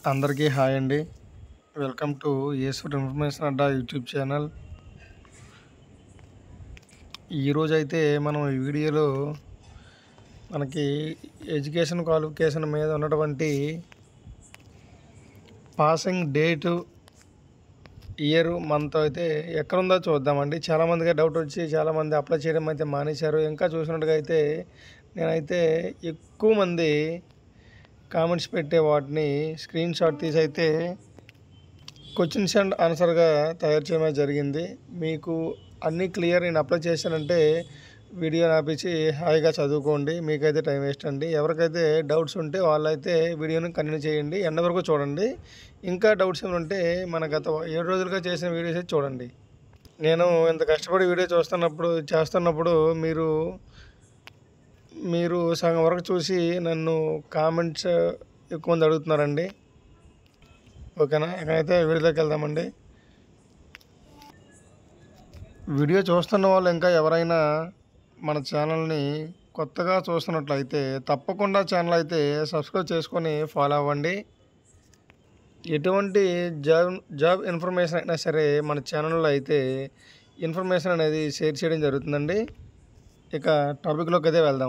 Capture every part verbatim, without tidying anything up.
అందరికీ హాయ్ అండి. Welcome to యేసుడ్ ఇన్ఫర్మేషన్ అడ్డా యూట్యూబ్ ఛానల్. ఈరోజైతే మనం ఈ వీడియోలో మనకి ఎడ్యుకేషన్ క్వాలిఫికేషన్ మీద ఉన్నటువంటి పాసింగ్ డేటు, ఇయర్, మంత్ అయితే ఎక్కడుందో చూద్దామండి. చాలామందికి డౌట్ వచ్చి చాలామంది అప్లై చేయడం అయితే మానేశారు. ఇంకా చూసినట్టుగా అయితే నేనైతే ఎక్కువ మంది కామెంట్స్ పెట్టే వాటిని స్క్రీన్ షాట్ తీసి అయితే క్వశ్చన్స్ అండ్ ఆన్సర్గా తయారు చేయడం జరిగింది. మీకు అన్నీ క్లియర్ నేను అప్లై చేశానంటే వీడియో ఆపించి హాయిగా చదువుకోండి. మీకైతే టైం వేస్ట్ అండి. ఎవరికైతే డౌట్స్ ఉంటే వాళ్ళైతే వీడియోని కంటిన్యూ చేయండి, ఎండ్ వరకు చూడండి. ఇంకా డౌట్స్ ఏమైనా ఉంటే మన గత ఏడు రోజులుగా చేసిన వీడియోస్ అయితే చూడండి. నేను ఇంత కష్టపడి వీడియో చూస్తున్నప్పుడు చేస్తున్నప్పుడు మీరు మీరు సగం వరకు చూసి నన్ను కామెంట్స్ ఎక్కువ మంది అడుగుతున్నారండి. ఓకేనా, ఇకైతే వీడియోలోకి వెళ్దామండి. వీడియో చూస్తున్న వాళ్ళు ఇంకా ఎవరైనా మన ఛానల్ని కొత్తగా చూస్తున్నట్లయితే తప్పకుండా ఛానల్ అయితే సబ్స్క్రైబ్ చేసుకొని ఫాలో అవ్వండి. ఎటువంటి జాబ్ జాబ్ ఇన్ఫర్మేషన్ అయినా సరే మన ఛానల్లో అయితే ఇన్ఫర్మేషన్ అనేది షేర్ చేయడం జరుగుతుందండి. ఇక టాపిక్లోకి అయితే వెళ్దాం.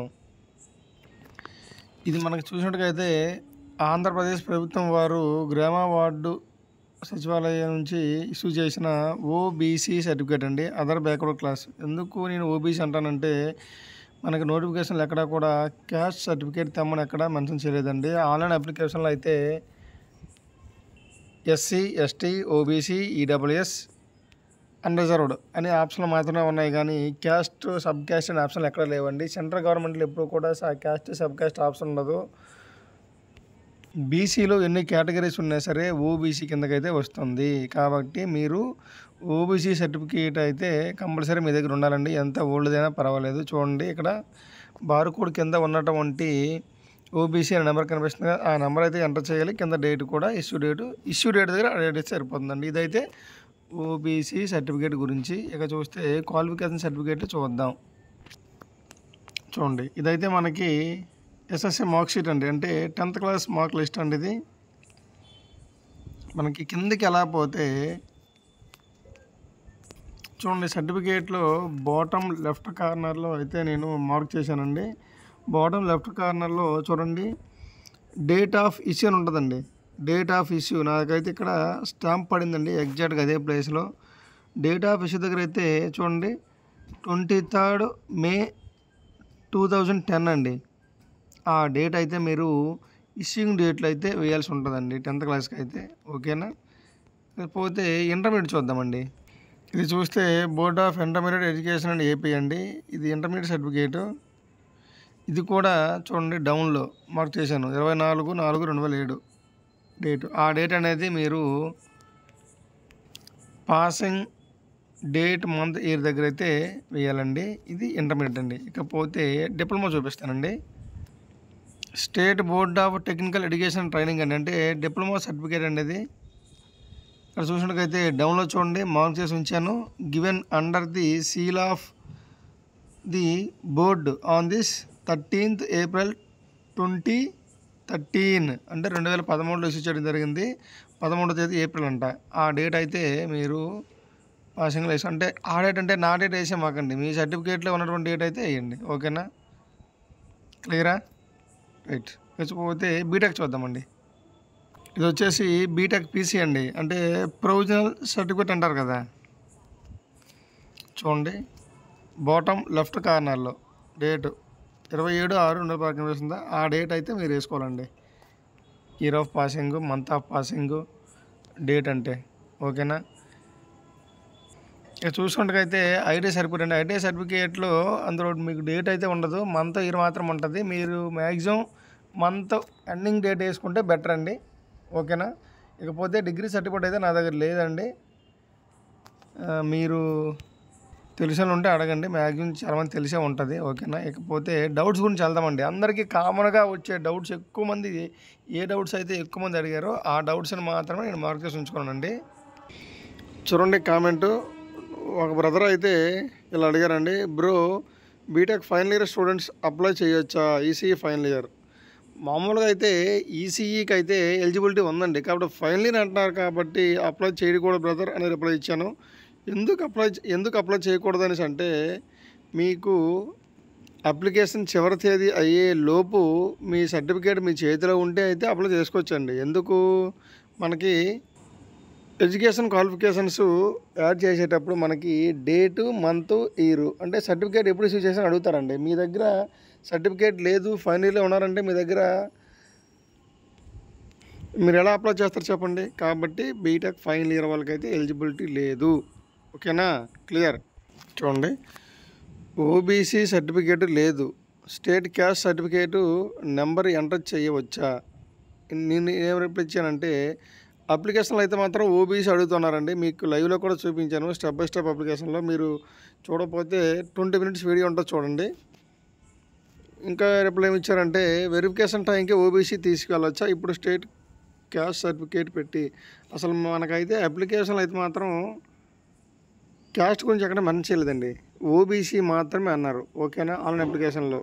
ఇది మనకు చూసినట్టుగా అయితే ఆంధ్రప్రదేశ్ ప్రభుత్వం వారు గ్రామ వార్డు సచివాలయం నుంచి ఇష్యూ చేసిన ఓబీసీ సర్టిఫికేట్ అండి, అదర్ బ్యాక్వర్డ్ క్లాస్. ఎందుకు నేను ఓబీసీ అంటానంటే మనకి నోటిఫికేషన్లు ఎక్కడా కూడా క్యాస్ట్ సర్టిఫికేట్ తెమ్మని ఎక్కడా మెన్షన్ చేయలేదండి. ఆన్లైన్ అప్లికేషన్లో అయితే SC, ST, OBC, EWS, unreserved అనే ఆప్షన్లు మాత్రమే ఉన్నాయి, కానీ క్యాస్ట్, సబ్ క్యాస్ట్ అనే ఆప్షన్లు ఎక్కడ లేవండి. సెంట్రల్ గవర్నమెంట్లో ఎప్పుడు కూడా క్యాస్ట్, సబ్ క్యాస్ట్ ఆప్షన్ ఉండదు. బీసీలో ఎన్ని కేటగిరీస్ ఉన్నా సరే ఓబీసీ కిందకైతే వస్తుంది. కాబట్టి మీరు ఓబీసీ సర్టిఫికేట్ అయితే కంపల్సరీ మీ దగ్గర ఉండాలండి, ఎంత ఓల్డ్దైనా పర్వాలేదు. చూడండి, ఇక్కడ బార్ కోడ్ కింద ఉన్నటువంటి ఓబీసీ అనే నెంబర్ కనిపిస్తుంది కదా, ఆ నెంబర్ అయితే ఎంటర్ చేయాలి. కింద డేట్ కూడా ఇష్యూ డేటు ఇష్యూ డేట్ దగ్గర ఆ డేట్ సరిపోతుందండి. ఇదైతే ఓబీసీ సర్టిఫికేట్ గురించి. ఇక చూస్తే క్వాలిఫికేషన్ సర్టిఫికేట్ చూద్దాం. చూడండి, ఇదైతే మనకి ఎస్ఎస్సి మార్క్ షీట్ అండి, అంటే టెన్త్ క్లాస్ మార్క్ లిస్ట్ అండి. ఇది మనకి కిందకి ఎలా పోతే చూడండి, సర్టిఫికేట్లో బాటమ్ లెఫ్ట్ కార్నర్లో అయితే నేను మార్క్ చేశానండి. బాటమ్ లెఫ్ట్ కార్నర్లో చూడండి, డేట్ ఆఫ్ ఇష్యూ అని ఉంటుందండి. డేట్ ఆఫ్ ఇష్యూ నాకైతే ఇక్కడ స్టాంప్ పడిందండి, ఎగ్జాక్ట్గా అదే ప్లేస్లో. డేట్ ఆఫ్ ఇష్యూ దగ్గర అయితే చూడండి, twenty third May two thousand ten అండి. ఆ డేట్ అయితే మీరు ఇష్యూయింగ్ డేట్లో అయితే వేయాల్సి ఉంటుందండి టెన్త్ క్లాస్కి అయితే. ఓకేనా, పోతే ఇంటర్మీడియట్ చూద్దామండి. ఇది చూస్తే board of intermediate education and AP అండి. ఇది ఇంటర్మీడియట్ సర్టిఫికేటు. ఇది కూడా చూడండి, డౌన్లో మార్క్ చేశాను, ఇరవై నాలుగు నాలుగు రెండు వేల ఏడు డేటు. ఆ డేట్ అనేది మీరు పాసింగ్ డేట్, మంత్, ఇయర్ దగ్గర అయితే వేయాలండి. ఇది ఇంటర్మీడియట్ అండి. ఇకపోతే డిప్లొమా చూపిస్తానండి. State board of technical education training అండి, అంటే డిప్లొమా సర్టిఫికేట్ అండి ఇది. ఇక్కడ చూసినట్టుకైతే డౌన్లో చూడండి, మార్క్ చేసి ఉంచాను. Given under the seal of the board on this thirteenth April twenty thirteen అంటే రెండు వేల పదమూడులో ఇష్యూ చేయడం జరిగింది. పదమూడో తేదీ ఏప్రిల్ అంట. ఆ డేట్ అయితే మీరు పాసింగ్లో వేసి, అంటే ఆ డేట్ అంటే నా డేట్ వేసే మాకండి, మీ సర్టిఫికేట్లో ఉన్నటువంటి డేట్ అయితే వేయండి. ఓకేనా, క్లియరా? రైట్. వచ్చిపోతే బీటెక్ చూద్దామండి. ఇది వచ్చేసి బీటెక్ పీసీ అండి, అంటే ప్రొవిజనల్ సర్టిఫికేట్ అంటారు కదా. చూడండి, బాటమ్ లెఫ్ట్ కార్నర్లో డేటు ఇరవై ఏడు ఆరు రెండు వేల పదకొండు వేస్తుందా, ఆ డేట్ అయితే మీరు వేసుకోవాలండి. Year of passing, month of passing, date అంటే. ఓకేనా, ఇక చూసుకుంటే ఐటీ సర్టిఫికేట్ అండి. ఐటీ సర్టిఫికేట్లో అందులో మీకు డేట్ అయితే ఉండదు, మంత్, ఇయర్ మాత్రం ఉంటుంది. మీరు మ్యాక్సిమం మంత్ ఎండింగ్ డేట్ వేసుకుంటే బెటర్ అండి. ఓకేనా, ఇకపోతే డిగ్రీ సర్టిఫికేట్ అయితే నా దగ్గర లేదండి. మీరు తెలిసిన ఉంటే అడగండి, మ్యాక్సిమం చాలామంది తెలిసే ఉంటుంది. ఓకేనా, ఇకపోతే డౌట్స్ గురించి వెళ్దామండి. అందరికీ కామన్గా వచ్చే డౌట్స్, ఎక్కువ మంది ఏ డౌట్స్ అయితే ఎక్కువ మంది అడిగారో ఆ డౌట్స్ని మాత్రమే నేను మార్క్ చేసి ఉంచుకోనండి. చూడండి, కామెంటు ఒక బ్రదర్ అయితే ఇలా అడిగారండి, bro BTech final year students apply చేయొచ్చా ఈసీఈ ఫైనల్ ఇయర్? మామూలుగా అయితే ఈసీఈకి అయితే ఎలిజిబిలిటీ ఉందండి. కాబట్టి ఫైనల్ ఇయర్ అంటున్నారు కాబట్టి అప్లై చేయకూడదు బ్రదర్ అని రిప్లై ఇచ్చాను. ఎందుకు అప్లై ఎందుకు అప్లై చేయకూడదు అనేసి అంటే, మీకు అప్లికేషన్ చివరి తేదీ అయ్యే లోపు మీ సర్టిఫికేట్ మీ చేతిలో ఉంటే అయితే అప్లై చేసుకోవచ్చండి. ఎందుకు మనకి ఎడ్యుకేషన్ క్వాలిఫికేషన్స్ యాడ్ చేసేటప్పుడు మనకి డేటు, మంత్, ఇయర్ అంటే సర్టిఫికేట్ ఎప్పుడు ఇష్యూ చేసాను అడుగుతారండి. మీ దగ్గర సర్టిఫికేట్ లేదు, ఫైనల్ ఇయర్లో ఉన్నారంటే మీ దగ్గర మీరు ఎలా అప్లై చేస్తారు చెప్పండి. కాబట్టి బీటెక్ ఫైనల్ ఇయర్ వాళ్ళకైతే ఎలిజిబిలిటీ లేదు. ఓకేనా, క్లియర్. చూడండి, ఓబీసీ సర్టిఫికేట్ లేదు, state caste certificate number enter చేయవచ్చా? నేను ఏం రిప్లై ఇచ్చానంటే, అప్లికేషన్లో అయితే మాత్రం ఓబీసీ అడుగుతున్నారండి. మీకు లైవ్లో కూడా చూపించాను స్టెప్ బై స్టెప్ అప్లికేషన్లో. మీరు చూడకపోతే ట్వంటీ మినిట్స్ వీడియో ఉంటుంది చూడండి. ఇంకా రిప్లై ఏమి ఇచ్చారంటే, వెరిఫికేషన్ టైంకి ఓబీసీ తీసుకెళ్ళొచ్చా ఇప్పుడు స్టేట్ క్యాస్ట్ సర్టిఫికేట్ పెట్టి? అసలు మనకైతే అప్లికేషన్లో అయితే మాత్రం క్యాస్ట్ గురించి ఎక్కడ మెన్షన్ చేయలేదండి, ఓబీసీ మాత్రమే అన్నారు. ఓకేనా, ఆన్లైన్ అప్లికేషన్లో.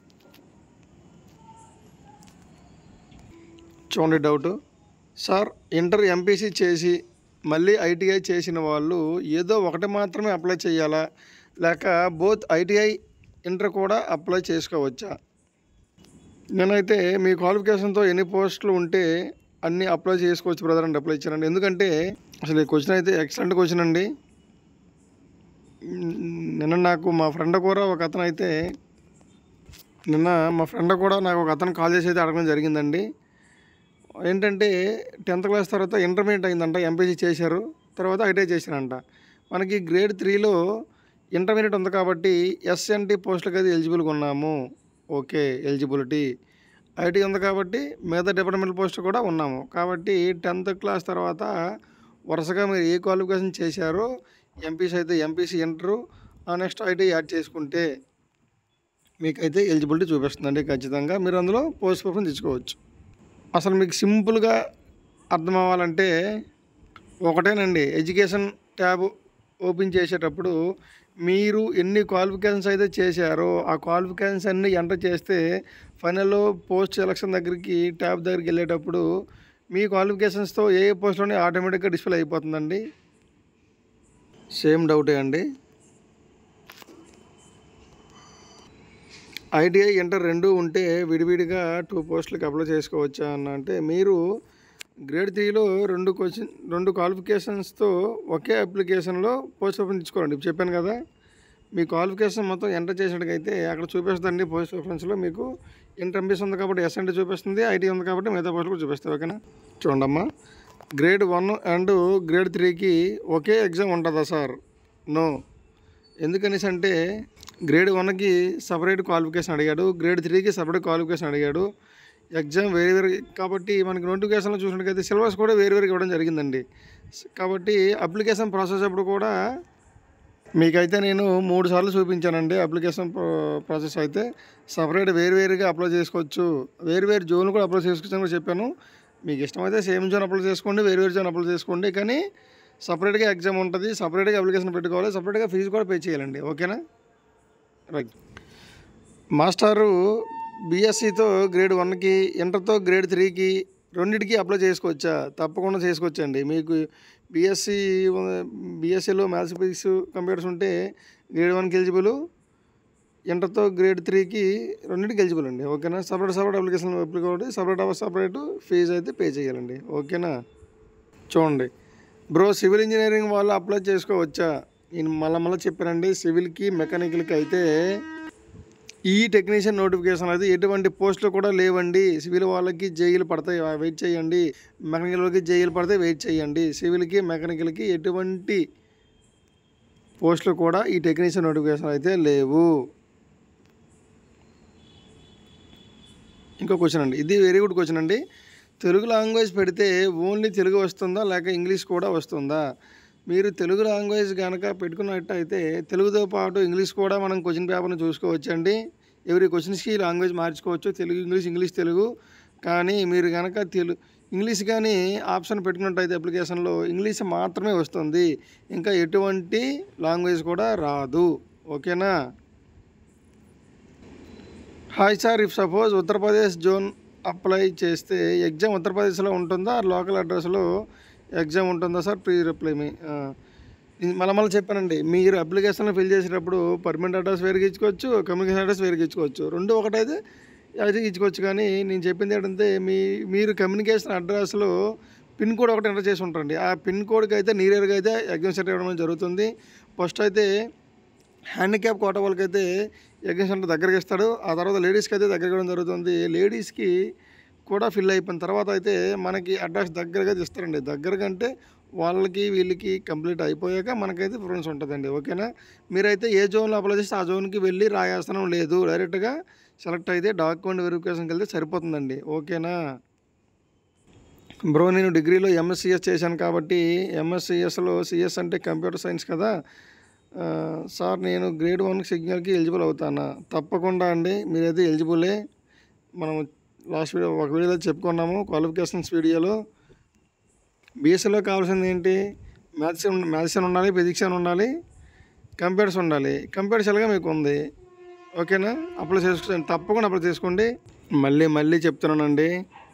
చూడండి డౌటు, సార్ ఇంటర్ ఎంపీసీ చేసి మళ్ళీ ఐటీఐ చేసిన వాళ్ళు ఏదో ఒకటి మాత్రమే అప్లై చేయాలా, లేక బోత్ ఐటీఐ ఇంటర్ కూడా అప్లై చేసుకోవచ్చా? నేనైతే మీ క్వాలిఫికేషన్తో ఎన్ని పోస్టులు ఉంటే అన్నీ అప్లై చేసుకోవచ్చు బ్రదర్ అని అప్లై ఇచ్చానండి. ఎందుకంటే అసలు ఈ క్వశ్చన్ అయితే ఎక్సలెంట్ క్వశ్చన్ అండి. నిన్న నాకు మా ఫ్రెండ్ కూడా ఒక అతను అయితే నిన్న మా ఫ్రెండ్ కూడా నాకు ఒక అతను కాల్ చేసి అయితే అడగడం జరిగిందండి. ఏంటంటే టెన్త్ క్లాస్ తర్వాత ఇంటర్మీడియట్ అయిందంట, ఎంపీసీ చేశారు, తర్వాత ఐటీఐ చేశారంట. మనకి గ్రేడ్ త్రీలో ఇంటర్మీడియట్ ఉంది కాబట్టి ఎస్ఎన్టీ పోస్టులకు అయితే ఎలిజిబుల్గా ఉన్నాము. Okay, eligibility. ఐటీ ఉంది కాబట్టి మిగతా డిపార్ట్మెంట్ పోస్ట్ కూడా ఉన్నాము. కాబట్టి టెన్త్ క్లాస్ తర్వాత వరుసగా మీరు ఏ క్వాలిఫికేషన్ చేశారో, ఎంపీసీ అయితే MPC inter, next IT add చేసుకుంటే మీకైతే ఎలిజిబిలిటీ చూపిస్తుందండి. ఖచ్చితంగా మీరు అందులో పోస్ట్ ప్రిఫరెన్స్ తెచ్చుకోవచ్చు. అసలు మీకు సింపుల్గా అర్థం అవ్వాలంటే ఒకటేనండి, ఎడ్యుకేషన్ ట్యాబ్ ఓపెన్ చేసేటప్పుడు మీరు ఎన్ని క్వాలిఫికేషన్స్ అయితే చేశారో ఆ క్వాలిఫికేషన్స్ అన్నీ ఎంటర్ చేస్తే ఫైనల్లో పోస్ట్ సెలక్షన్ దగ్గరికి ట్యాబ్ దగ్గరికి వెళ్ళేటప్పుడు మీ క్వాలిఫికేషన్స్తో ఏ ఏ పోస్ట్లోనే ఆటోమేటిక్గా డిస్ప్లే అయిపోతుందండి. సేమ్ డౌటే అండి. ఐటీఐ ఇంటర్ రెండు ఉంటే విడివిడిగా టూ పోస్టులకు అప్లై చేసుకోవచ్చా అన్న అంటే, మీరు గ్రేడ్ త్రీలో రెండు క్వశ్చన్ రెండు క్వాలిఫికేషన్స్తో ఒకే అప్లికేషన్లో పోస్ట్ ప్రిఫరెన్స్ ఇచ్చుకోండి. ఇప్పుడు చెప్పాను కదా, మీ క్వాలిఫికేషన్ మొత్తం ఎంటర్ చేసినట్టుగైతే అక్కడ చూపిస్తుందండి. పోస్ట్ ప్రిఫరెన్స్లో మీకు ఇంటర్ ఎంపీసీ ఉంది కాబట్టి ఎస్ఎన్టీ చూపిస్తుంది, ఐటీ ఉంది కాబట్టి మిగతా పోస్టులు కూడా చూపిస్తుంది. ఓకేనా, చూడమ్మా, గ్రేడ్ వన్ అండ్ గ్రేడ్ త్రీకి ఒకే ఎగ్జామ్ ఉంటుందా సార్? నో. ఎందుకనేసి అంటే గ్రేడ్ వన్కి సపరేట్ క్వాలిఫికేషన్ అడిగాడు, గ్రేడ్ త్రీకి సపరేట్ క్వాలిఫికేషన్ అడిగాడు. ఎగ్జామ్ వేరే వేరే కాబట్టి మనకి నోటిఫికేషన్లో చూసినట్టుకైతే సిలబస్ కూడా వేరు వేరుగా ఇవ్వడం జరిగిందండి. కాబట్టి అప్లికేషన్ ప్రాసెస్ అప్పుడు కూడా మీకైతే నేను మూడు సార్లు చూపించానండి. అప్లికేషన్ ప్రాసెస్ అయితే సపరేట్ వేరువేరుగా అప్లై చేసుకోవచ్చు, వేరు వేరు జోన్ కూడా అప్లై చేసుకోవచ్చు అని కూడా చెప్పాను. మీకు ఇష్టమైతే సేమ్ జోన్ అప్లై చేసుకోండి, వేరు వేరు జోన్ అప్లై చేసుకోండి, కానీ సపరేట్గా ఎగ్జామ్ ఉంటుంది, సపరేట్గా అప్లికేషన్ పెట్టుకోవాలి, సపరేట్గా ఫీజు కూడా పే చేయాలండి. ఓకేనా, రైట్. మాస్టారు బీఎస్సీతో గ్రేడ్ వన్కి, ఇంటర్తో గ్రేడ్ త్రీకి రెండింటికి అప్లై చేసుకోవచ్చా? తప్పకుండా చేసుకోవచ్చండి. మీకు బీఎస్సీ బీఎస్సీలో మ్యాథ్స్, ఫిజిక్స్, కంప్యూటర్స్ ఉంటే గ్రేడ్ వన్కి ఎలిజిబుల్, ఇంటర్తో గ్రేడ్ త్రీకి రెండింటికి ఎలిజిబుల్ అండి. ఓకేనా, సపరేట్ సపరేట్ అప్లికేషన్ అప్లికేట్ సపరేట్ సపరేట్ ఫీజు అయితే పే చేయాలండి. ఓకేనా, చూడండి బ్రో, సివిల్ ఇంజనీరింగ్ వాళ్ళు అప్లై చేసుకోవచ్చా? నేను మళ్ళీ మళ్ళీ చెప్పానండి, సివిల్కి మెకానికల్కి అయితే ఈ టెక్నీషియన్ నోటిఫికేషన్ అయితే ఎటువంటి పోస్టులు కూడా లేవండి. సివిల్ వాళ్ళకి జేఈలు పడతాయి, వెయిట్ చేయండి. మెకానికల్ వాళ్ళకి జేఈలు పడతాయి, వెయిట్ చేయండి. సివిల్కి మెకానికల్కి ఎటువంటి పోస్టులు కూడా ఈ టెక్నీషియన్ నోటిఫికేషన్ అయితే లేవు. ఇంకో క్వశ్చన్ అండి, ఇది వెరీ గుడ్ క్వశ్చన్ అండి. తెలుగు లాంగ్వేజ్ పెడితే ఓన్లీ తెలుగు వస్తుందా లేక ఇంగ్లీష్ కూడా వస్తుందా? మీరు తెలుగు లాంగ్వేజ్ కనుక పెట్టుకున్నట్టయితే తెలుగుతో పాటు ఇంగ్లీష్ కూడా మనం క్వశ్చన్ పేపర్ని చూసుకోవచ్చండి. ఎవరి క్వశ్చన్స్కి లాంగ్వేజ్ మార్చుకోవచ్చు, తెలుగు ఇంగ్లీష్, ఇంగ్లీష్ తెలుగు. కానీ మీరు కనుక తెలు ఇంగ్లీష్ కానీ ఆప్షన్ పెట్టుకున్నట్టయితే అప్లికేషన్లో ఇంగ్లీష్ మాత్రమే వస్తుంది, ఇంకా ఎటువంటి లాంగ్వేజ్ కూడా రాదు. ఓకేనా. Hi sir, if suppose Uttar Pradesh zone apply చేస్తే ఎగ్జామ్ ఉత్తరప్రదేశ్లో ఉంటుందా లోకల్ అడ్రస్లో ఎగ్జామ్ ఉంటుందా సార్ ప్రీ రిప్లై మీ మళ్ళీ మళ్ళీ చెప్పానండి. మీరు అప్లికేషన్లో ఫిల్ చేసేటప్పుడు పర్మనెంట్ అడ్రస్ వేరుగా ఇచ్చుకోవచ్చు, కమ్యూనికేషన్ అడ్రస్ వేరుగా ఇచ్చుకోవచ్చు, రెండు ఒకటైతే అది ఇచ్చుకోవచ్చు. కానీ నేను చెప్పింది ఏంటంటే మీ మీరు కమ్యూనికేషన్ అడ్రస్లో పిన్ కోడ్ ఒకటి ఎంటర్ చేసి ఉంటారండి. ఆ పిన్ కోడ్కి అయితే నియర్గా అయితే ఎగ్జామ్ సెంటర్ ఇవ్వడం జరుగుతుంది. ఫస్ట్ అయితే హ్యాండిక్యాప్ కోట వాళ్ళకైతే ఎగ్జామ్ సెంటర్ దగ్గరికి ఇస్తాడు. ఆ తర్వాత లేడీస్కి అయితే దగ్గర ఇవ్వడం జరుగుతుంది. లేడీస్కి కూడా ఫిల్ అయిపోయిన తర్వాత అయితే మనకి అడ్రస్ దగ్గరగా ఇస్తారండి. దగ్గరగా అంటే వాళ్ళకి వీళ్ళకి కంప్లీట్ అయిపోయాక మనకైతే ప్రిఫరెన్స్ ఉంటుందండి. ఓకేనా? మీరైతే ఏ జోన్లో అప్లై చేస్తే ఆ జోన్కి వెళ్ళి రాయాల్సిన లేదు. డైరెక్ట్గా సెలెక్ట్ అయితే డాక్యుమెంట్ వెరిఫికేషన్కి వెళ్తే సరిపోతుందండి. ఓకేనా బ్రో? నేను డిగ్రీలో ఎంఎస్సిఎస్ చేశాను కాబట్టి ఎంఎస్సిఎస్లో సిఎస్ అంటే కంప్యూటర్ సైన్స్ కదా సార్, నేను గ్రేడ్ వన్ సిగ్నల్కి ఎలిజిబుల్ అవుతానా? తప్పకుండా అండి, మీరైతే ఎలిజిబులే. మనం లాస్ట్ వీడియో ఒక వీడియోలో చెప్పుకున్నాము క్వాలిఫికేషన్స్ వీడియోలో. బీఎస్సీలో కావాల్సింది ఏంటి? మ్యాథ్స్ మ్యాథ్స్ అని ఉండాలి, ఫిజిక్స్ అని ఉండాలి, కంప్యూటర్స్ ఉండాలి. కంప్యూటర్స్ ఎలాగా మీకు ఉంది. ఓకేనా? అప్లై చేసుకోండి, తప్పకుండా అప్లై చేసుకోండి. మళ్ళీ మళ్ళీ చెప్తున్నానండి,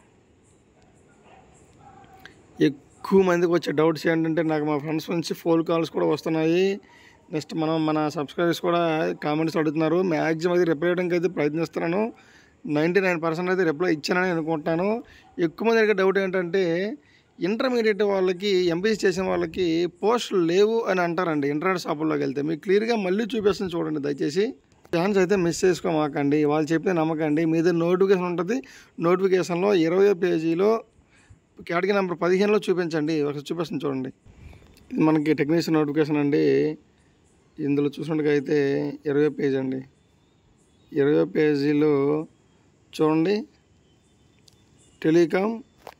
ఎక్కువ మందికి వచ్చే డౌట్స్ ఏంటంటే నాకు మా ఫ్రెండ్స్ నుంచి ఫోన్ కాల్స్ కూడా వస్తున్నాయి. నెక్స్ట్ మనం మన సబ్స్క్రైబర్స్ కూడా కామెంట్స్ అడుగుతున్నారు. మ్యాక్సిమం అయితే రిప్లై చేయడానికి అయితే ప్రయత్నిస్తున్నాను. నైంటీ నైన్ పర్సెంట్ అయితే రిప్లై ఇచ్చానని అనుకుంటున్నాను. ఎక్కువ మంది అడిగే డౌట్ ఏంటంటే ఇంటర్మీడియట్ వాళ్ళకి ఎంపీసీ చేసిన వాళ్ళకి పోస్టులు లేవు అని అంటారండి. ఇంటర్నెట్ షాపుల్లోకి వెళ్తే మీకు క్లియర్గా మళ్ళీ చూపిస్తుంది చూడండి. దయచేసి ఛాన్స్ అయితే మిస్ చేసుకోమాకండి. వాళ్ళు చెప్పే నమ్మకండి. మీద నోటిఫికేషన్ ఉంటుంది. నోటిఫికేషన్లో ఇరవై పేజీలో కేటగిరీ నెంబర్ పదిహేనులో చూపించండి. ఒకసారి చూపిస్తుంది చూడండి. ఇది మనకి టెక్నీషియన్ నోటిఫికేషన్ అండి. ఇందులో చూసినట్టుగా అయితే ఇరవై పేజీ అండి. ఇరవై పేజీలో చూడండి, టెలికామ్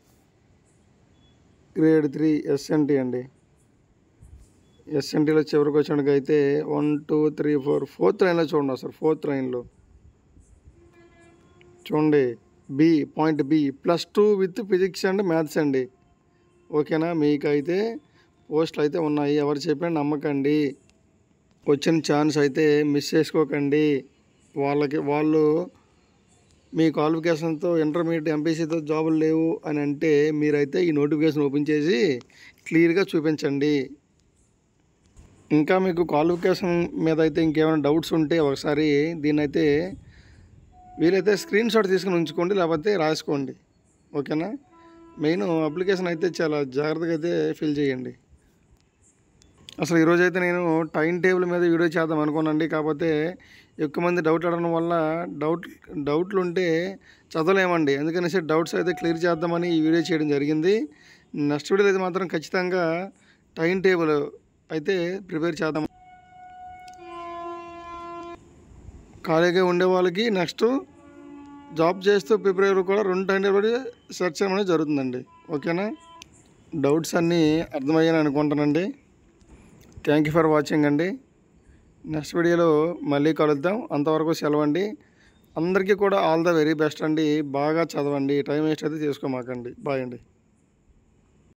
గ్రేడ్ త్రీ ఎస్ఎన్టీ అండి. ఎస్ఎన్టీలో చివరికి వచ్చినట్టుగా అయితే one two three four fourth లైన్లో చూడండి. సార్ ఫోర్త్ లైన్లో చూడండి, B point B plus two with physics and maths అండి. ఓకేనా? మీకైతే పోస్టులు అయితే ఉన్నాయి. ఎవరు చెప్పినా నమ్మకండి. వచ్చిన ఛాన్స్ అయితే మిస్ చేసుకోకండి. వాళ్ళకి వాళ్ళు మీ క్వాలిఫికేషన్తో ఇంటర్మీడియట్ ఎంపీసీతో జాబులు లేవు అని అంటే మీరైతే ఈ నోటిఫికేషన్ ఓపెన్ చేసి క్లియర్గా చూపించండి. ఇంకా మీకు క్వాలిఫికేషన్ మీద అయితే ఇంకేమైనా డౌట్స్ ఉంటే ఒకసారి దీన్నైతే వీలైతే స్క్రీన్ షాట్ తీసుకుని ఉంచుకోండి, లేకపోతే రాసుకోండి. ఓకేనా? మెయిన్ అప్లికేషన్ అయితే చాలా జాగ్రత్తగా అయితే ఫిల్ చేయండి. అసలు ఈరోజైతే నేను టైం టేబుల్ మీద వీడియో చేద్దాం అనుకోనండి. కాకపోతే ఎక్కువ మంది డౌట్ అడగడం వల్ల డౌట్ డౌట్లు ఉంటే చదవలేమండి. అందుకనేసి డౌట్స్ అయితే క్లియర్ చేద్దామని ఈ వీడియో చేయడం జరిగింది. నెక్స్ట్ వీడియోలో అయితే మాత్రం ఖచ్చితంగా టైం టేబుల్ అయితే ప్రిపేర్ చేద్దాం. ఖాళీగా ఉండే వాళ్ళకి నెక్స్ట్ జాబ్ చేస్తూ ప్రిపేర్ కూడా రెండు టైం టేబుల్ సెర్చ్ చేయడం అనేది జరుగుతుందండి. ఓకేనా? డౌట్స్ అన్నీ అర్థమయ్యాయని అనుకుంటానండి. థ్యాంక్ యూ ఫర్ వాచింగ్ అండి. నెక్స్ట్ వీడియోలో మళ్ళీ కలుద్దాం. అంతవరకు సెలవు అండి. అందరికీ కూడా ఆల్ ద వెరీ బెస్ట్ అండి. బాగా చదవండి. టైం వేస్ట్ అయితే చేసుకోమాకండి. బాయ్ అండి.